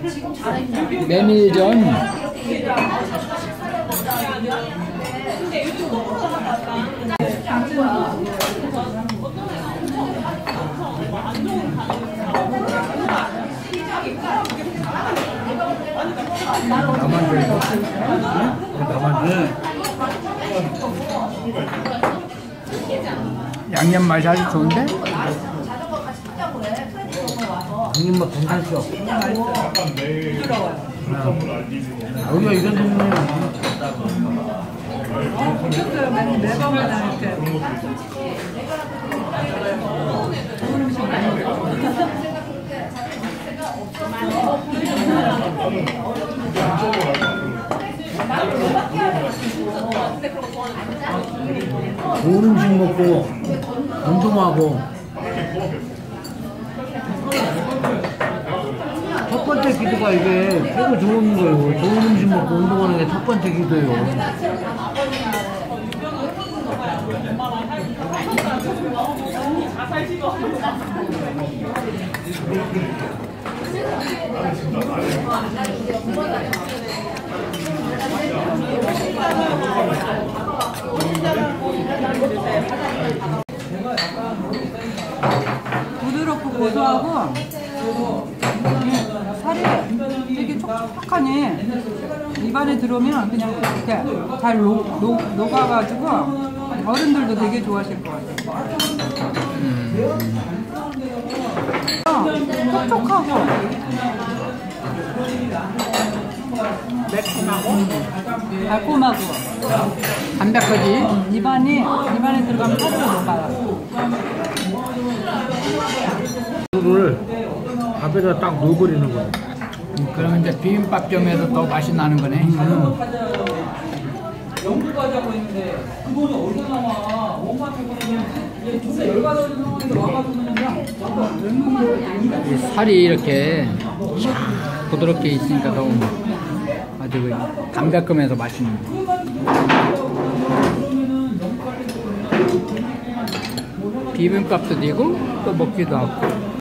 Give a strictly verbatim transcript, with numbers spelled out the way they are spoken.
메밀전. 나만 줘 이거. 나만 줘. 양념 맛이 아주 좋은데? 양념 맛 괜찮죠? 여기가 이런 동네야. 좋은 음식 먹고 운동하고 첫 번째 기도가 이게 최고 좋은 거예요. 좋은 음식 먹고 운동하는 게 첫 번째 기도예요. 부드럽고 고소하고 살이 되게 촉촉하니 입안에 들어오면 그냥 이렇게 잘 녹, 녹, 녹아가지고 어른들도 되게 좋아하실 것 같아요. 음. 어, 촉촉하고 매콤하고 달콤하고 담백하지? 입안이 입안에 들어가면 사르르 녹아요. 를 밥에다 딱 넣어버리는 거야. 음, 그러면 이제 비빔밥점에서 더 맛이 나는 거네. 음. 연구까지 하고 있는데 그 돈이 어디서 나와? 원마트 보내면 이게 돈에 열받아 있는 상황에서 와가지고 그냥 이 살이 이렇게 부드럽게 있으니까 더 아주 그 담백하면서 맛있는 거. 비빔밥도 되고 또 먹기도 하고.